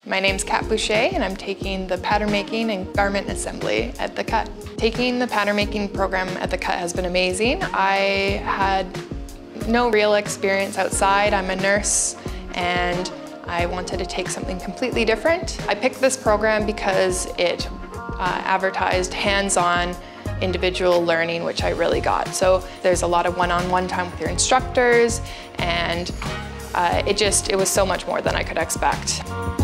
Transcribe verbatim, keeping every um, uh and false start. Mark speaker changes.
Speaker 1: My name's Kat Boucher and I'm taking the pattern making and garment assembly at the Cut. Taking the pattern making program at the Cut has been amazing. I had no real experience outside. I'm a nurse and I wanted to take something completely different. I picked this program because it uh, advertised hands-on individual learning, which I really got. So there's a lot of one-on-one time with your instructors, and uh, it just, it was so much more than I could expect.